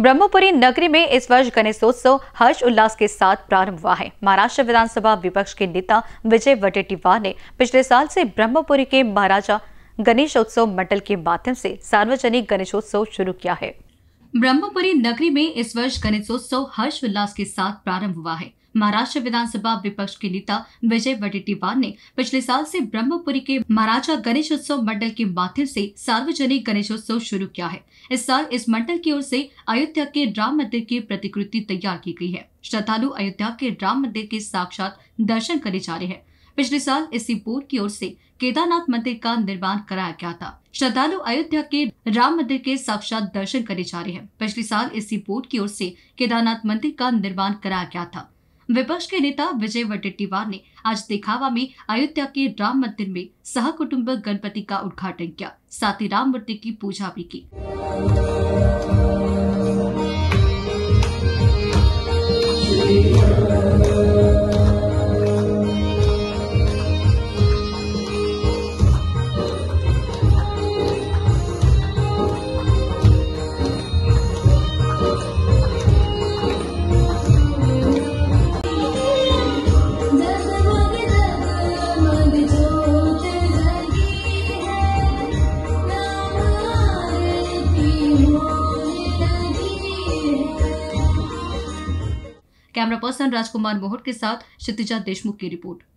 ब्रह्मपुरी नगरी में इस वर्ष गणेशोत्सव हर्ष उल्लास के साथ प्रारंभ हुआ है। महाराष्ट्र विधानसभा विपक्ष के नेता विजय वडेट्टीवार ने पिछले साल से ब्रह्मपुरी के महाराजा गणेशोत्सव मंडल के माध्यम से सार्वजनिक गणेशोत्सव शुरू किया है। ब्रह्मपुरी नगरी में इस वर्ष गणेशोत्सव हर्ष उल्लास के साथ प्रारंभ हुआ है। महाराष्ट्र विधानसभा विपक्ष के नेता विजय वडेट्टीवार ने पिछले साल से ब्रह्मपुरी के महाराजा गणेशोत्सव मंडल के माध्यम से सार्वजनिक गणेशोत्सव शुरू किया है। इस साल इस मंडल की ओर से अयोध्या के राम मंदिर की प्रतिकृति तैयार की गई है। श्रद्धालु अयोध्या के राम मंदिर के साक्षात दर्शन करने जा रहे हैं। पिछले साल इसी बोर्ड की ओर से केदारनाथ मंदिर का निर्माण कराया गया था। श्रद्धालु अयोध्या के राम मंदिर के साक्षात दर्शन करने जा रहे हैं। पिछले साल इसी बोर्ड की ओर से केदारनाथ मंदिर का निर्माण कराया गया था। विपक्ष के नेता विजय वडेट्टीवार ने आज दिखावा में अयोध्या के राम मंदिर में सहकुटुंब गणपति का उद्घाटन किया, साथ ही राम मूर्ति की पूजा भी की। कैमरा पर्सन राजकुमार मोहट के साथ क्षितिजा देशमुख की रिपोर्ट।